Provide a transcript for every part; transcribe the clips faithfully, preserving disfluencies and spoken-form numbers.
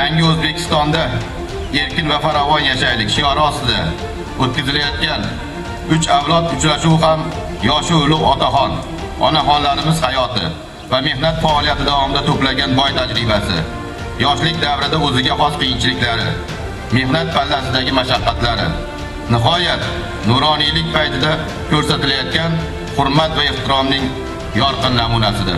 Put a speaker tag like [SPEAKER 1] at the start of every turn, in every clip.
[SPEAKER 1] yangi O'zbekistonda erkin va farovon yashaylik shiori ostida o'tkazilayotgan uch avlod uchrashuvi ham yoshi ulug' otaxon, onaxonlarimiz hayoti va mehnat faoliyati davomida to'plagan boy tajribasi, yoshlik davrida o'ziga xos qiyinchiliklari, mehnat pallasidagi mashaqqatlari, nihoyat nuroniylik paytida ko'rsatilayotgan hurmat va ehtiromning yorqin namunasidir.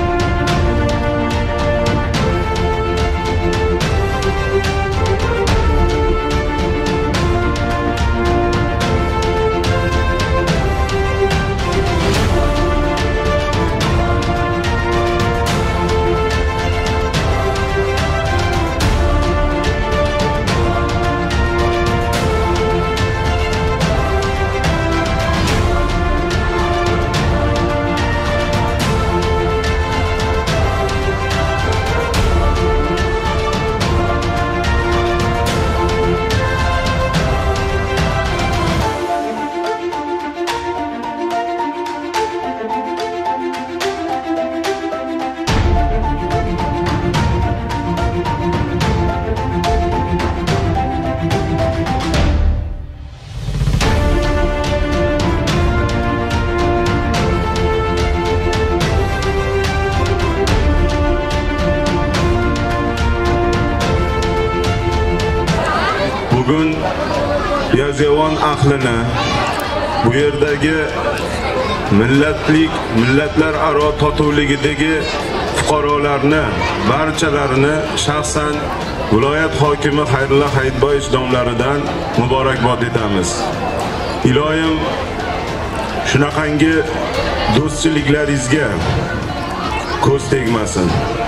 [SPEAKER 2] Bugun Yozyovon ahlini, bu yerdagi millatlik, millatlar aro totuvligidagi fuqarolarni, barchalarini shaxsan viloyat hokimi Xayrullo Hayitboyev domlaridan muborakbod etamiz. Iloyim shunaqangi do'stchiliklaringizga ko'z tegmasin.